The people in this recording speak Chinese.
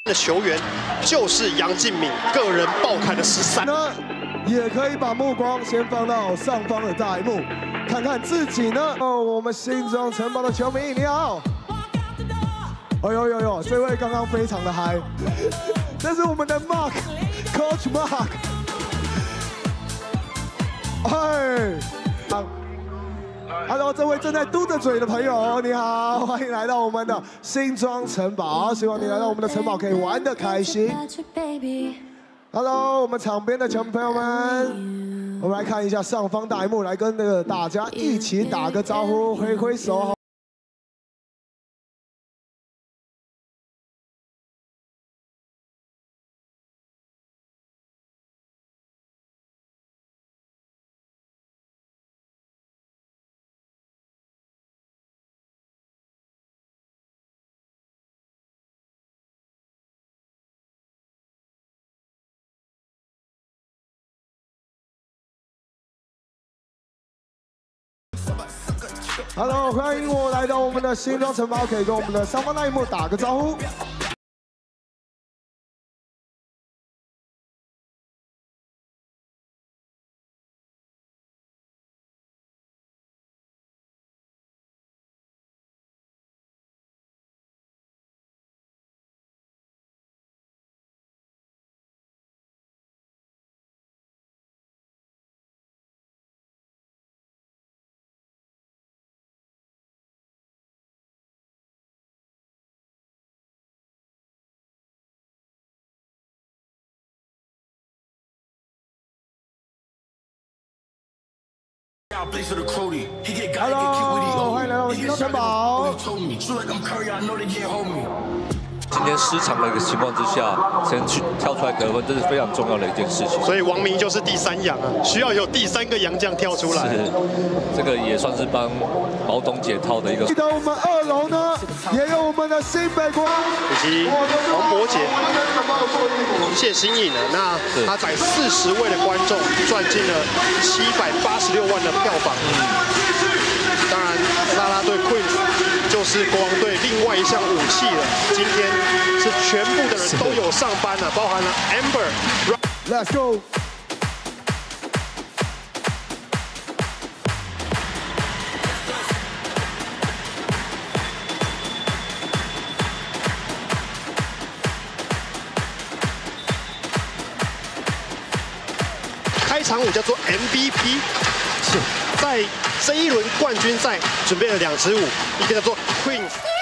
的球员就是杨敬敏个人爆开的13。 呢，也可以把目光先放到上方的大荧幕，看看自己呢。哦，我们新庄城堡的球迷，你好。哎呦，这位刚刚非常的嗨，这是我们的 Coach Mark。Hello， 这位正在嘟着嘴的朋友，你好，欢迎来到我们的新庄城堡。希望你来到我们的城堡可以玩得开心。Hello， 我们场边的球迷朋友们，我们来看一下上方大荧幕，来跟大家一起打个招呼，挥挥手。Hello， 欢迎我来到我们的新庄城堡，可以跟我们的上方大荧幕打个招呼。Hello， 欢迎来到我们新庄城堡。 今天失常的一个情况之下，先去跳出来得分，这是非常重要的一件事情。 所以王明就是第3洋啊，需要有第3个洋将跳出来。 是，这个也算是帮毛董解套的一个。 记得我们2楼呢，也有我们的新北国以及王柏杰、谢欣颖呢，那他载40位的观众赚进了786万的票房。当然，啦啦队 Queen 就是国王队另外一项武器了。今天是全部的人都有上班了，包含了 Amber。Let's go。 开场舞叫做 MVP， 在这一轮冠军赛准备了2支舞，一个叫做 Queen。